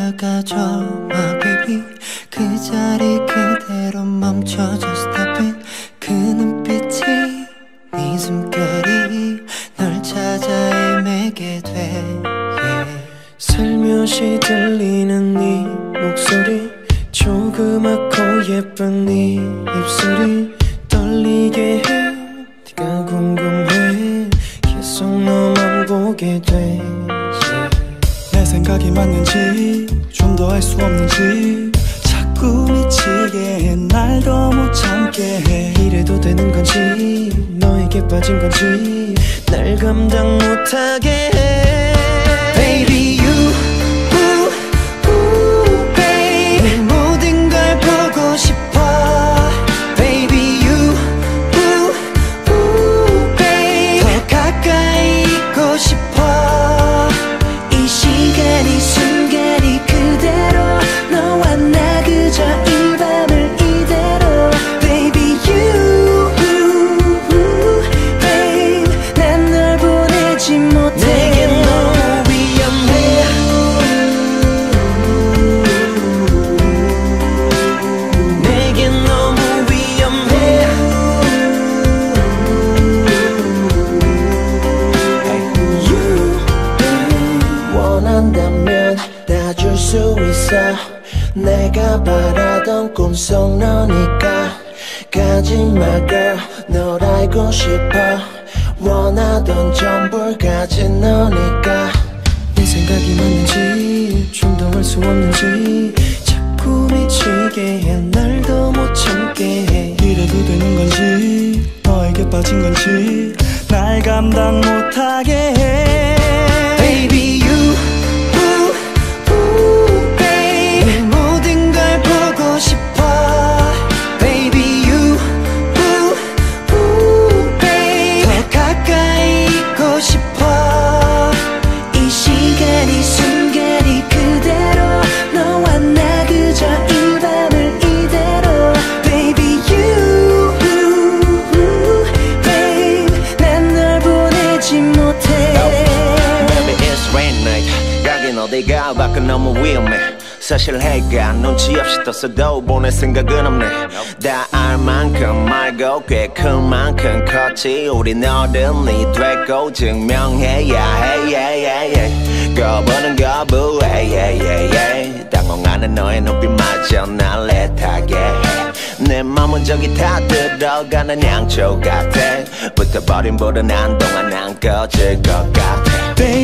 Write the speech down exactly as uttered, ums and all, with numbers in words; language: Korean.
다가줘 my baby. 그 자리 그대로 멈춰줘 stop it. 그 눈빛이 네 숨결이 널 찾아 헤매게 돼 yeah. 살며시 들리는 네 목소리 조그맣고 예쁜 네 입술이 떨리게 해. 네가 궁금해 계속 너만 보게 돼 yeah. 내 생각이 맞는지 좀 더 알 수 없는지 자꾸 미치게 해. 날 더 못 참게 해. 이래도 되는 건지 너에게 빠진 건지 날 감당 못하게 해. Baby you ooh, ooh, babe. 내 모든 걸 보고 싶어. Baby you ooh, ooh, babe. 더 가까이 있고 싶어. 이 시간이 순간이 그대로 너와 나 그저 이 밤을 이대로. Baby you babe. 난 널 보내지 못해. 내게 너무 위험해. 내게 너무 위험해. You babe. 원한다면 다 줄 수 있어. 내가 바라던 꿈속 너니까 가지마 girl. 널 알고 싶어. 원하던 전부를 가진 너니까. 내 생각이 맞는지 좀 더 알 수 없는지 자꾸 미치게 해. 날 더 못 참게 해. 이래도 되는 건지 너에게 빠진 건지 날 감당 못하게 해. Baby you 싶어. Baby you ooh, ooh, babe. 더 가까이 있고 싶어. 이 시간이 순간이 그대로 너와 나 그저 이 밤을 이대로. Baby you babe. 난 널 보내지 못해. oh, Baby it's rain night. 가긴 어디가 밖은 너무 위험해. 사실 해가 눈치 없이 떴어도 보낼 생각은 없네. 다 알 만큼 말고 꽤 큰 만큼 컸지. 우린 어른이 됐고 증명해야 해 yeah, yeah, yeah. 거부는 거부 hey, yeah, yeah, yeah. 당황하는 너의 눈빛마저 날 애타게 해. 내 맘은 저기 다 들어가는 양초 같아. 붙어버린 불은 한동안 안 꺼질 것 같아.